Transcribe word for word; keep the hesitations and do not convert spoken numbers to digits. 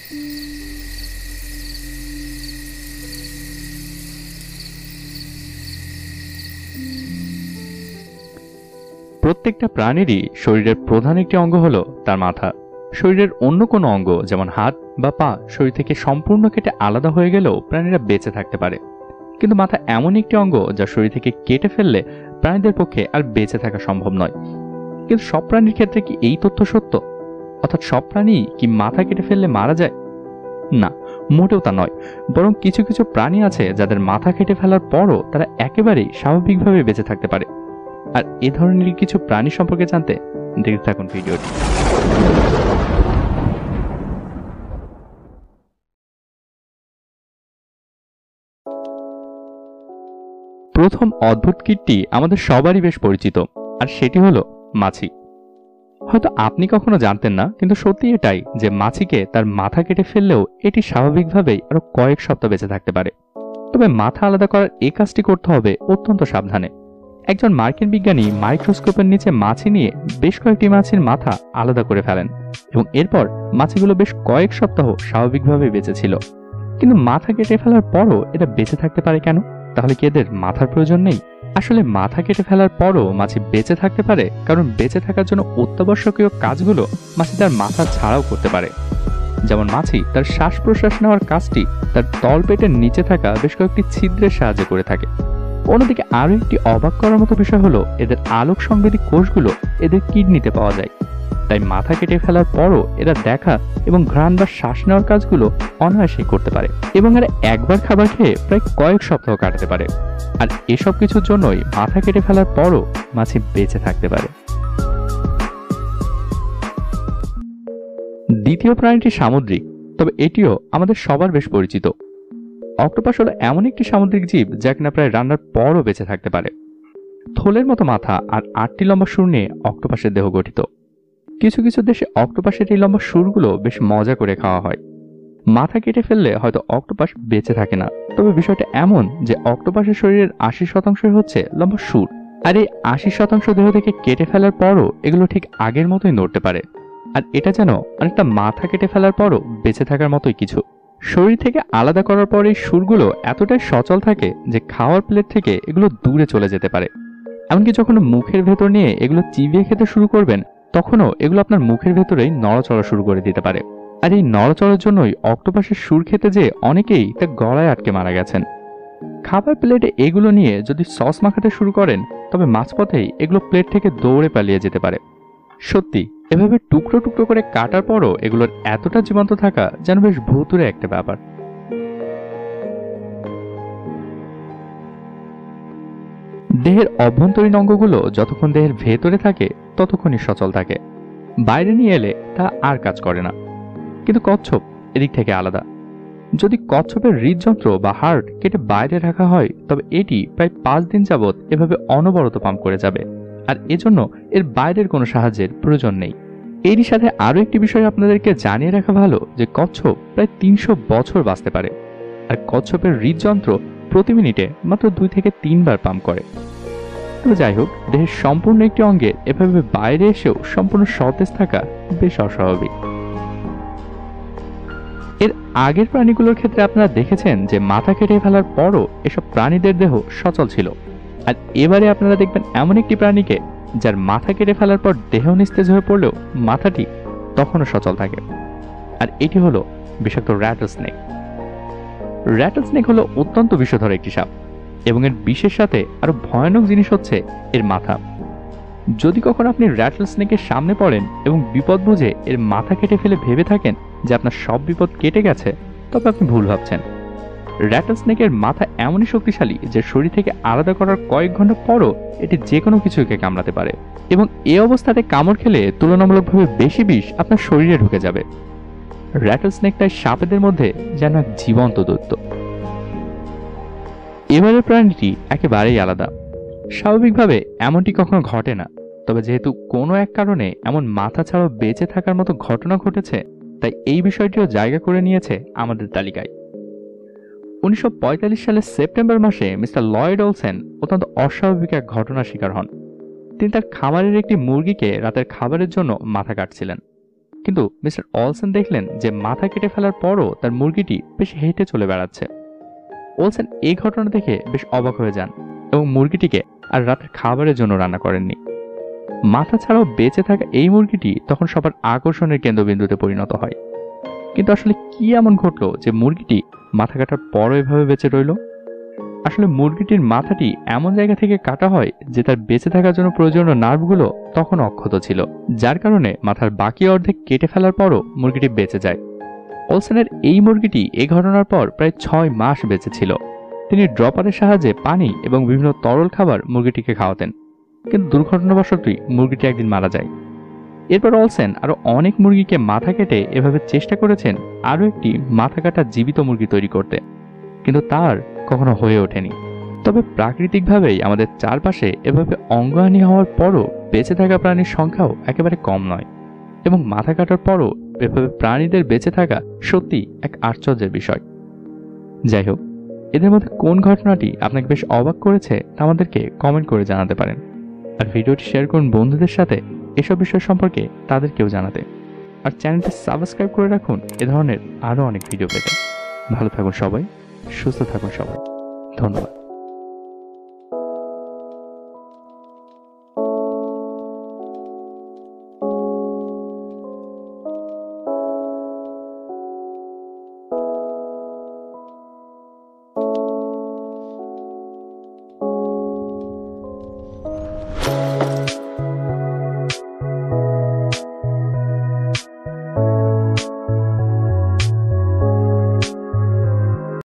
প্রত্যেকটা প্রাণীরই শরীরের প্রধান একটি অঙ্গ হলো তার মাথা। শরীরের অন্য কোনো অঙ্গ যেমন হাত বা পা শরীর থেকে সম্পূর্ণ কেটে আলাদা হয়ে গেলেও প্রাণীরা বেঁচে থাকতে পারে, কিন্তু মাথা এমন একটি অঙ্গ যা শরীর থেকে কেটে ফেললে প্রাণীদের পক্ষে আর বেঁচে থাকা সম্ভব নয়। কিন্তু সব প্রাণীর ক্ষেত্রে কি এই তথ্য সত্য? অর্থাৎ সব প্রাণী কি মাথা কেটে ফেললে মারা যায়? না, মোটেও তা নয়। বরং কিছু কিছু প্রাণী আছে যাদের মাথা কেটে ফেলার পরও তারা একেবারেই স্বাভাবিকভাবে বেঁচে থাকতে পারে। আর এ ধরনের কিছু প্রাণী সম্পর্কে জানতে দেখতে থাকুন ভিডিওটি। প্রথম অদ্ভুত কীটটি আমাদের সবারই বেশ পরিচিত, আর সেটি হলো মাছি। হয়তো আপনি কখনো জানতেন না, কিন্তু সত্যি এটাই যে মাছিকে তার মাথা কেটে ফেললেও এটি স্বাভাবিকভাবেই আরো কয়েক সপ্তাহ বেঁচে থাকতে পারে। তবে মাথা আলাদা করার এই কাজটি করতে হবে অত্যন্ত সাবধানে। একজন মার্কিন বিজ্ঞানী মাইক্রোস্কোপের নিচে মাছি নিয়ে বেশ কয়েকটি মাছির মাথা আলাদা করে ফেলেন এবং এরপর মাছিগুলো বেশ কয়েক সপ্তাহ স্বাভাবিকভাবে বেঁচে ছিল। কিন্তু মাথা কেটে ফেলার পরও এটা বেঁচে থাকতে পারে কেন? তাহলে কি এদের মাথার প্রয়োজন নেই? আসলে মাথা কেটে ফেলার পরও মাছি বেঁচে থাকতে পারে কারণ বেঁচে থাকার জন্য অত্যাবশ্যকীয় কাজগুলো মাছি তার মাথা ছাড়াও করতে পারে। যেমন মাছি তার শ্বাস প্রশ্বাস নেওয়ার কাজটি তার তলপেটের নিচে থাকা বেশ কয়েকটি ছিদ্রের সাহায্যে করে থাকে। অন্যদিকে আরো একটি অবাক করার মতো বিষয় হলো এদের আলোক সংবেদী কোষগুলো এদের কিডনিতে পাওয়া যায়। তাই মাথা কেটে ফেলার পরও এরা দেখা এবং ঘ্রাণ বা শ্বাস নেওয়ার কাজগুলো অনায়াসেই করতে পারে এবং এরা একবার খাবার খেয়ে প্রায় কয়েক সপ্তাহ কাটাতে পারে। আর এসব কিছুর জন্যই মাথা কেটে ফেলার পরও মাছি বেঁচে থাকতে পারে। দ্বিতীয় প্রাণীটি সামুদ্রিক, তবে এটিও আমাদের সবার বেশ পরিচিত। অক্টোপাস হলো এমন একটি সামুদ্রিক জীব যা কিনা প্রায় রান্নার পরও বেঁচে থাকতে পারে। থলের মতো মাথা আর আটটি লম্বা সুর নিয়ে অক্টোপাসের দেহ গঠিত। কিছু কিছু দেশে অক্টোপাসের এই লম্বা সুরগুলো বেশ মজা করে খাওয়া হয়। মাথা কেটে ফেললে হয়তো অক্টোপাস বেঁচে থাকে না, তবে বিষয়টা এমন যে অক্টোপাসের শরীরের আশি শতাংশই হচ্ছে লম্বা সুর, আর এই আশি শতাংশ দেহ থেকে কেটে ফেলার পরও এগুলো ঠিক আগের মতোই নড়তে পারে। আর এটা যেন অনেকটা মাথা কেটে ফেলার পরও বেঁচে থাকার মতোই কিছু। শরীর থেকে আলাদা করার পর এই সুরগুলো এতটাই সচল থাকে যে খাওয়ার প্লেট থেকে এগুলো দূরে চলে যেতে পারে। এমনকি যখন মুখের ভেতর নিয়ে এগুলো চিবিয়ে খেতে শুরু করবেন তখনও এগুলো আপনার মুখের ভেতরেই নড়াচড়া শুরু করে দিতে পারে। আর এই নড়াচড়ার জন্যই অক্টোপাসের সুর খেতে যেয়ে অনেকেই তা গলায় আটকে মারা গেছেন। খাবার প্লেটে এগুলো নিয়ে যদি সস মাখাতে শুরু করেন তবে মাঝপথেই এগুলো প্লেট থেকে দৌড়ে পালিয়ে যেতে পারে। সত্যি এভাবে টুকরো টুকরো করে কাটার পরও এগুলোর এতটা জীবন্ত থাকা যেন বেশ ভুতুড়ে একটা ব্যাপার। দেহের অভ্যন্তরীণ অঙ্গগুলো যতক্ষণ দেহের ভেতরে থাকে ততক্ষণই সচল থাকে, বাইরে নিয়ে এলে তা আর কাজ করে না। কিন্তু কচ্ছপ এদিক থেকে আলাদা। যদি কচ্ছপের হৃদযন্ত্র বা হার্ট কেটে বাইরে রাখা হয় তবে এটি প্রায় পাঁচ দিন যাবৎ এভাবে অনবরত পাম্প করে যাবে, আর এজন্য এর বাইরের কোনো সাহায্যের প্রয়োজন নেই। এরই সাথে আরো একটি বিষয় আপনাদেরকে জানিয়ে রাখা ভালো যে কচ্ছপ প্রায় তিনশো বছর বাঁচতে পারে, আর কচ্ছপের হৃদযন্ত্র প্রতি মিনিটে মাত্র দুই থেকে তিনবার পাম্প করে। তবে যাই হোক, দেহের সম্পূর্ণ একটি অঙ্গে এভাবে বাইরে এসেও সম্পূর্ণ সতেজ থাকা বেশ অস্বাভাবিক। এর আগের প্রাণীগুলোর ক্ষেত্রে আপনারা দেখেছেন যে মাথা কেটে ফেলার পরও এসব প্রাণীদের দেহ সচল ছিল, আর এবারে আপনারা দেখবেন এমন একটি প্রাণীকে যার মাথা কেটে ফেলার পর দেহ নিস্তেজ হয়ে পড়লেও মাথাটি তখনও সচল থাকে। আর এটি হলো বিষাক্ত র্যাটল স্নেক। র্যাটল স্নেক হলো অত্যন্ত বিষধর একটি সাপ এবং এর বিষের সাথে আরো ভয়ানক জিনিস হচ্ছে এর মাথা। যদি কখনো আপনি র্যাটল স্নেকের সামনে পড়েন এবং বিপদ বুঝে এর মাথা কেটে ফেলে ভেবে থাকেন যে আপনার সব বিপদ কেটে গেছে, তবে আপনি ভুল ভাবছেন। র্যাটল স্নেকের মাথা এমনই শক্তিশালী যে শরীর থেকে আলাদা করার কয়েক ঘন্টা পরও এটি যে কোনো কিছুকে কামড়াতে পারে এবং এই অবস্থাতে কামড় খেলে তুলনামূলকভাবে বেশি বিষ আপনার শরীরে ঢুকে যাবে। র্যাটল স্নেকটাই সাপেদের মধ্যে যেন এক জীবন্ত দৈত্য। এবারের প্রাণীটি একেবারেই আলাদা। স্বাভাবিকভাবে এমনটি কখনো ঘটে না, তবে যেহেতু কোনো এক কারণে এমন মাথা ছাড়াও বেঁচে থাকার মতো ঘটনা ঘটেছে তাই এই বিষয়টিও জায়গা করে নিয়েছে আমাদের তালিকায়। উনিশশো পঁয়তাল্লিশ সালের সেপ্টেম্বর মাসে মিস্টার লয়েড ওলসেন অত্যন্ত অস্বাভাবিক এক ঘটনার শিকার হন। তিনি তার খামারের একটি মুরগিকে রাতের খাবারের জন্য মাথা কাটছিলেন। কিন্তু মিস্টার অলসেন দেখলেন যে মাথা কেটে ফেলার পরও তার মুরগিটি বেশ হেঁটে চলে বেড়াচ্ছে। ওলসেন এই ঘটনা দেখে বেশ অবাক হয়ে যান এবং মুরগিটিকে আর রাতের খাবারের জন্য রান্না করেননি। মাথা ছাড়াও বেঁচে থাকা এই মুরগিটি তখন সবার আকর্ষণের কেন্দ্রবিন্দুতে পরিণত হয়। কিন্তু আসলে কি এমন ঘটলো যে মুরগিটি মাথা কাটার পরও এভাবে বেঁচে রইল? আসলে মুরগিটির মাথাটি এমন জায়গা থেকে কাটা হয় যে তার বেঁচে থাকার জন্য প্রয়োজনীয় নার্ভগুলো তখন অক্ষত ছিল, যার কারণে মাথার বাকি অর্ধেক কেটে ফেলার পরও মুরগিটি বেঁচে যায়। ওলসেনের এই মুরগিটি এই ঘটনার পর প্রায় ছয় মাস বেঁচে ছিল। তিনি ড্রপারের সাহায্যে পানি এবং বিভিন্ন তরল খাবার মুরগিটিকে খাওয়াতেন, কিন্তু দুর্ঘটনাবশতই মুরগিটি একদিন মারা যায়। এরপর অলসেন আরো অনেক মুরগিকে মাথা কেটে এভাবে চেষ্টা করেছেন আরও একটি মাথা কাটা জীবিত মুরগি তৈরি করতে, কিন্তু তার কখনো হয়ে ওঠেনি। তবে প্রাকৃতিকভাবেই আমাদের চারপাশে এভাবে অঙ্গহানি হওয়ার পরও বেঁচে থাকা প্রাণীর সংখ্যাও একেবারে কম নয়, এবং মাথা কাটার পরও এভাবে প্রাণীদের বেঁচে থাকা সত্যি এক আশ্চর্যের বিষয়। যাই হোক, এদের মধ্যে কোন ঘটনাটি আপনাকে বেশ অবাক করেছে তা আমাদেরকে কমেন্ট করে জানাতে পারেন। আর ভিডিওটি শেয়ার করুন বন্ধুদের সাথে এসব বিষয় সম্পর্কে তাদেরকেও জানাতে। আর চ্যানেলটি সাবস্ক্রাইব করে রাখুন এ ধরনের আরও অনেক ভিডিও পেতে। ভালো থাকুন সবাই, সুস্থ থাকুন সবাই। ধন্যবাদ।